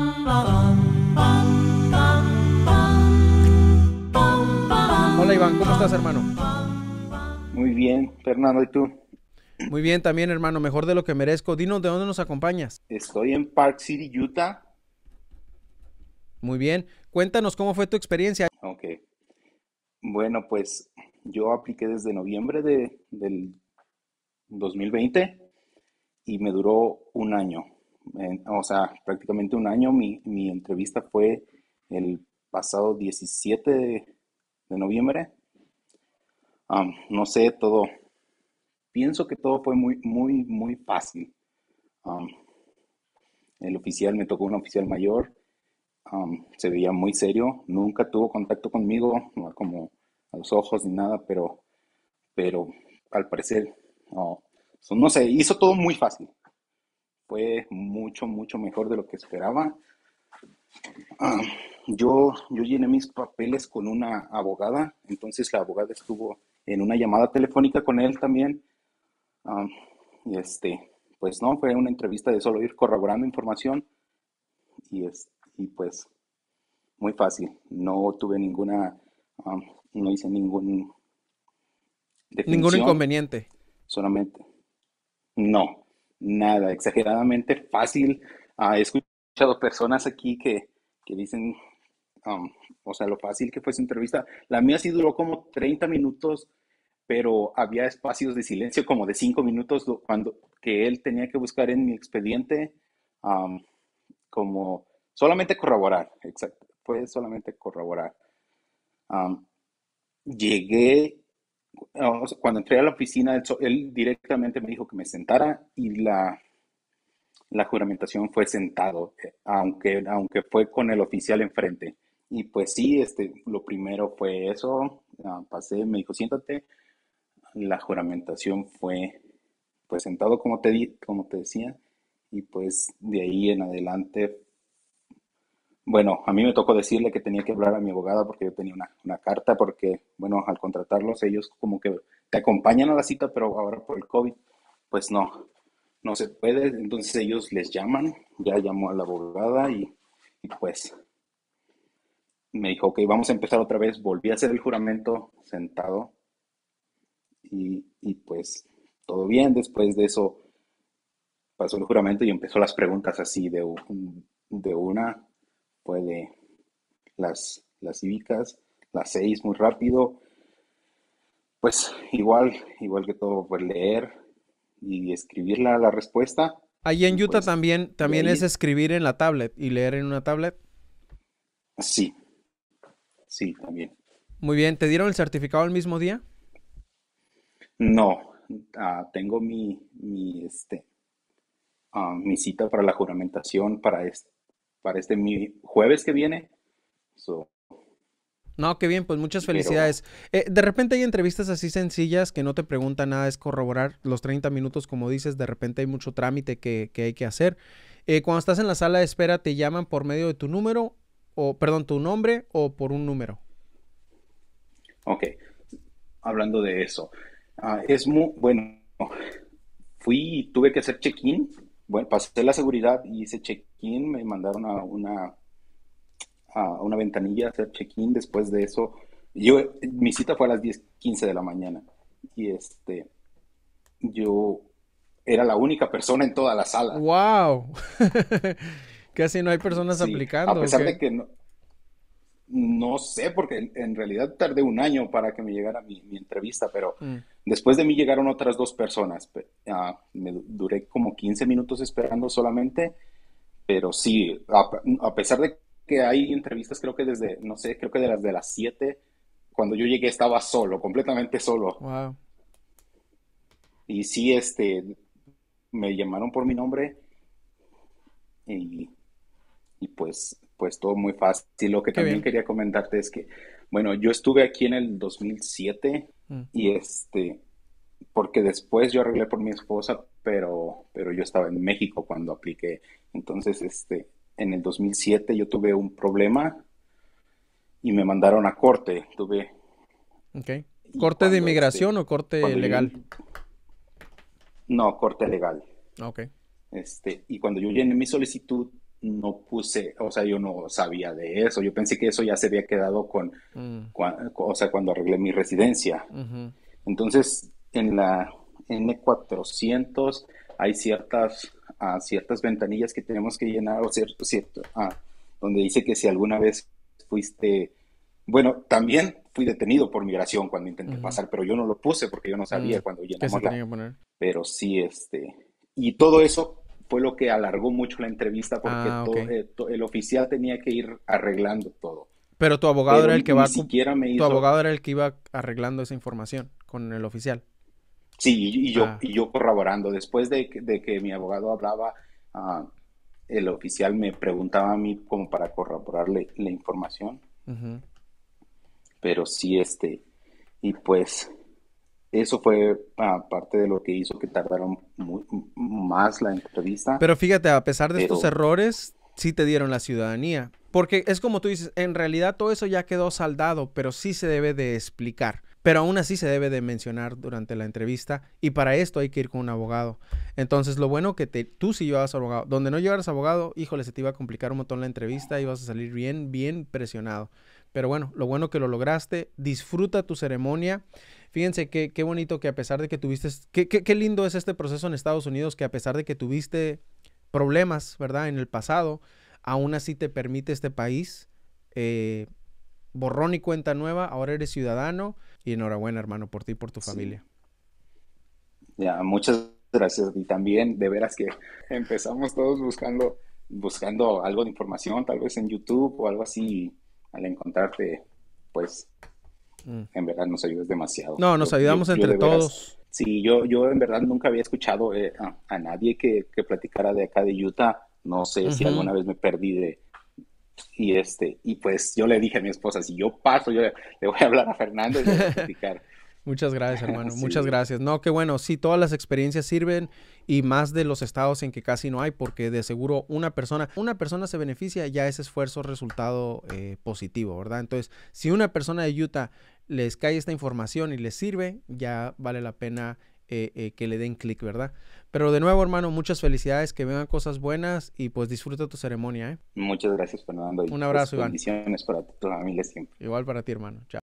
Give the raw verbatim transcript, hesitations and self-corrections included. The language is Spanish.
Hola Iván, ¿cómo estás, hermano? Muy bien, Fernando, ¿y tú? Muy bien también, hermano, mejor de lo que merezco. Dinos de dónde nos acompañas. Estoy en Park City, Utah. Muy bien. Cuéntanos cómo fue tu experiencia. Ok, bueno, pues yo apliqué desde noviembre de, del dos mil veinte y me duró un año. En- o sea, prácticamente un año. Mi, mi entrevista fue el pasado diecisiete de, de noviembre. Am, no sé, todo, pienso que todo fue muy, muy, muy fácil. Am, el oficial, me tocó un oficial mayor. Um, se veía muy serio, nunca tuvo contacto conmigo, no como a los ojos ni nada, pero, pero al parecer, no, so- no sé, hizo todo muy fácil. Fue mucho, mucho mejor de lo que esperaba. Um, yo, yo llené mis papeles con una abogada, entonces la abogada estuvo en una llamada telefónica con él también. Um, y este, pues no, fue una entrevista de solo ir corroborando información y, es, y pues muy fácil. No tuve ninguna, um, no hice ninguna Ningún definición, inconveniente. solamente, no, nada, exageradamente fácil. Ah, he escuchado personas aquí que, que dicen, um, o sea, lo fácil que fue su entrevista. La mía sí duró como treinta minutos, pero había espacios de silencio como de cinco minutos lo- cuando que él tenía que buscar en mi expediente, um, como solamente corroborar, exacto, fue solamente corroborar. Um, Llegué, o sea, cuando entré a la oficina, él, so- él directamente me dijo que me sentara y la, la juramentación fue sentado, eh, aunque, aunque fue con el oficial enfrente. Y pues sí, este, lo primero fue eso, ah, pasé, me dijo, siéntate, la juramentación fue pues sentado como te, di- como te decía, y pues de ahí en adelante, bueno, a mí me tocó decirle que tenía que hablar a mi abogada porque yo tenía una, una carta, porque, bueno, al contratarlos, ellos como que te acompañan a la cita, pero ahora por el COVID, pues no, no se puede. Entonces ellos les llaman, ya llamó a la abogada y, y pues me dijo, ok, vamos a empezar otra vez. Volví a hacer el juramento sentado y, y pues todo bien. Después de eso pasó el juramento y empezó las preguntas así de, un- de una, fue de las, las cívicas, las seis muy rápido, pues igual, igual que todo, pues leer y escribir la, la respuesta Allí y en Utah pues también, de también es ahí, escribir en la tablet y leer en una tablet. sí, sí, también. Muy bien. ¿Te dieron el certificado el mismo día? No, ah, tengo mi, mi, este, ah, mi cita para la juramentación para este, para este mi jueves que viene, so, No, qué bien, pues muchas pero felicidades. Eh, de repente hay entrevistas así sencillas que no te preguntan nada, es corroborar los treinta minutos, como dices, de repente hay mucho trámite que, que hay que hacer. Eh, cuando estás en la sala de espera, ¿te llaman por medio de tu número, o perdón, tu nombre o por un número? ok, hablando de eso, ah, es muy, bueno, fui y tuve que hacer check-in, bueno, pasé la seguridad y hice check-in, me mandaron a una, a una ventanilla a hacer check-in, después de eso, yo, mi cita fue a las diez quince de la mañana y este, yo era la única persona en toda la sala, ¡Wow! Casi no hay personas sí, a aplicando, ¿o pesar de qué? que no, no sé, porque en, en realidad tardé un año para que me llegara mi, mi entrevista, pero Mm. después de mí llegaron otras dos personas. Pe- ah, me du- duré como quince minutos esperando solamente, pero sí, a, a pesar de que hay entrevistas, creo que desde, no sé, creo que de las de las siete, cuando yo llegué estaba solo, completamente solo. Wow. Y sí, este, me llamaron por mi nombre y, y pues, pues todo muy fácil. Lo que Qué también bien. quería comentarte es que, bueno, yo estuve aquí en el dos mil siete Mm. y este, porque después yo arreglé por mi esposa, pero, pero yo estaba en México cuando apliqué. Entonces, este, en el dos mil siete yo tuve un problema y me mandaron a corte. Tuve, Ok. y ¿Corte de cuando este, inmigración o corte cuando yo, legal? no, corte legal. Ok. Este, y cuando yo llené mi solicitud, no puse, o sea, yo no sabía de eso. Yo pensé que eso ya se había quedado con, Mm, cua- o sea, cuando arreglé mi residencia. ujú. Entonces, en la N cuatrocientos hay ciertas, ah, ciertas ventanillas que tenemos que llenar, o cierto, cierto, ah, donde dice que si alguna vez fuiste, bueno, también fui detenido por migración cuando intenté Ujú. pasar, pero yo no lo puse porque yo no Mm, sabía cuando ¿qué se llenamos la, tenía que poner? pero sí, este, y todo eso fue lo que alargó mucho la entrevista porque Ah, to- ok. eh, to- el oficial tenía que ir arreglando todo, Pero tu abogado pero era el que ni va, a cu- siquiera me tu hizo. abogado era el que iba arreglando esa información con el oficial. Sí, y yo, Ah, y yo corroborando. Después de que, de que mi abogado hablaba, ah, el oficial me preguntaba a mí como para corroborarle la información, ujú. pero sí, este, y pues eso fue ah, parte de lo que hizo que tardaron mu- más la entrevista, Pero fíjate, a pesar de estos pero errores, sí te dieron la ciudadanía. Porque es como tú dices, en realidad todo eso ya quedó saldado, pero sí se debe de explicar. Pero aún así se debe de mencionar durante la entrevista y para esto hay que ir con un abogado. Entonces, lo bueno que te, tú sí llevas abogado. Donde no llevaras abogado, híjole, se te iba a complicar un montón la entrevista y vas a salir bien, bien presionado. Pero bueno, lo bueno que lo lograste. Disfruta tu ceremonia. Fíjense qué, qué bonito que a pesar de que tuviste, qué, qué, qué lindo es este proceso en Estados Unidos, que a pesar de que tuviste problemas, ¿verdad? En el pasado, aún así te permite este país, eh, borrón y cuenta nueva, ahora eres ciudadano y enhorabuena, hermano, por ti y por tu sí, familia. ya, muchas gracias. Y también, de veras que empezamos todos buscando, buscando algo de información, tal vez en YouTube o algo así, y al encontrarte, pues Mm. en verdad nos ayudas demasiado. No, nos Yo, yo, ayudamos yo entre de veras, todos. sí, yo, yo en verdad nunca había escuchado eh, a, a nadie que, que platicara de acá de Utah. No sé si Ujú. alguna vez me perdí de, y este, y pues yo le dije a mi esposa, si yo paso, yo le, le voy a hablar a Fernando y le voy a platicar. Muchas gracias, hermano. Muchas Sí, gracias. No, qué bueno. Sí, todas las experiencias sirven y más de los estados en que casi no hay, porque de seguro una persona, una persona se beneficia, ya ese esfuerzo resultado eh, positivo, ¿verdad? Entonces, si una persona de Utah les cae esta información y les sirve, ya vale la pena eh, eh, que le den clic, ¿verdad? Pero de nuevo, hermano, muchas felicidades, que vengan cosas buenas y pues disfruta tu ceremonia, ¿eh? muchas gracias Fernando y Un pues abrazo, Iván. bendiciones para tu familia siempre. Igual para ti, hermano. Chao.